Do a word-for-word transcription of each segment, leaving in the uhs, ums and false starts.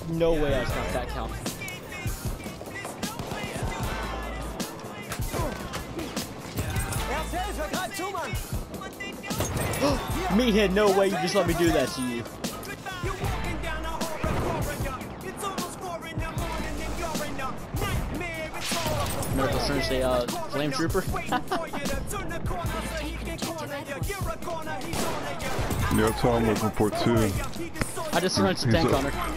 no way I got that count. Meathead, no way you just let me do that to you. Medical syringe, say, uh, flame trooper. Yeah, that's what I'm looking for too. I just syringed the tank on her.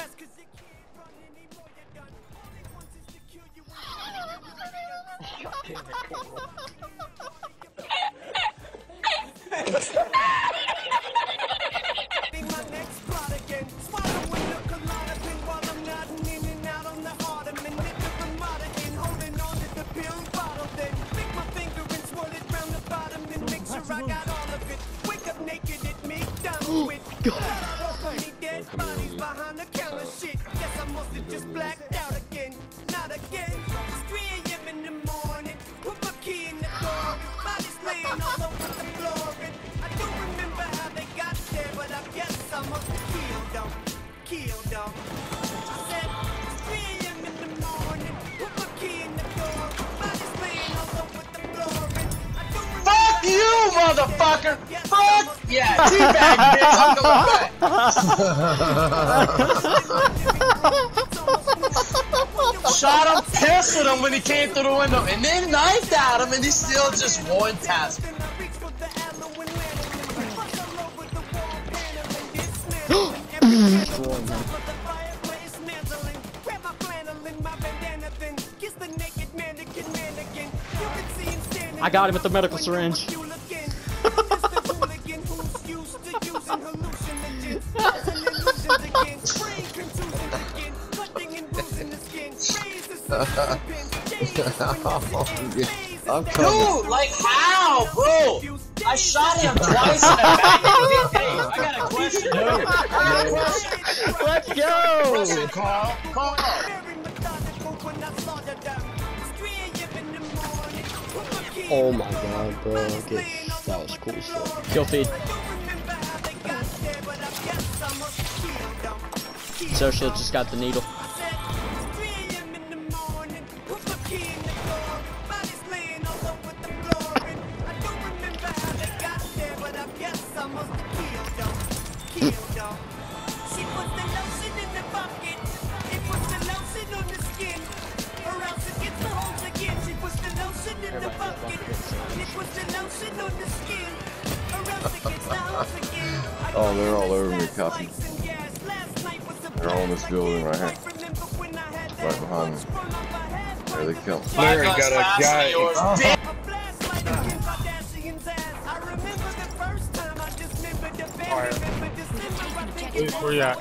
Fuck you, motherfucker! Fuck yeah! Teabag, bitch! I'm going back. Shot him, pissed at him when he came through the window, and then knifed at him, and he still just one task. I got him with the medical syringe. I'm coming. Dude, like how, bro? I shot him twice in the back and he didn't hit. I got a question. I got a question. Let's go! Question, Carl. Carl. Oh my god, bro. Okay. That was cool stuff. Kill feed. Social just got the needle. Oh, they're all over me, copy. They're all in this building right here. Right behind me. There they come. There, got a guy. Where you at?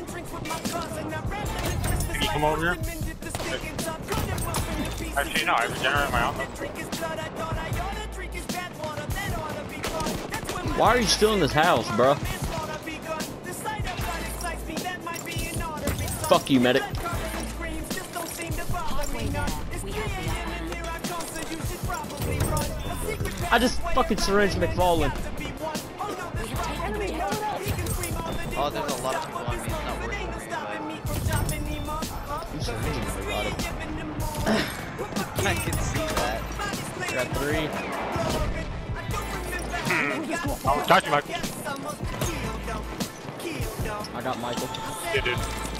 Can you come over here? Actually, no, I regenerate my outfit. Why are you still in this house, bro? Fuck you, medic. I just fucking syringed McFarlane. Oh, there's a lot of people on me. It's not working for me, but... I can see that. I got three. Oh, got you, Michael. I got Michael. Yeah, dude.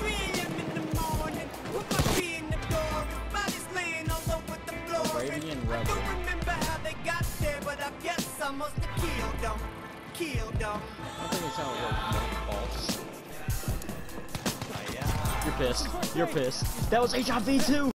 Arabian Rebel. I think that's how it works. False. You're pissed. You're pissed. That was H I V too!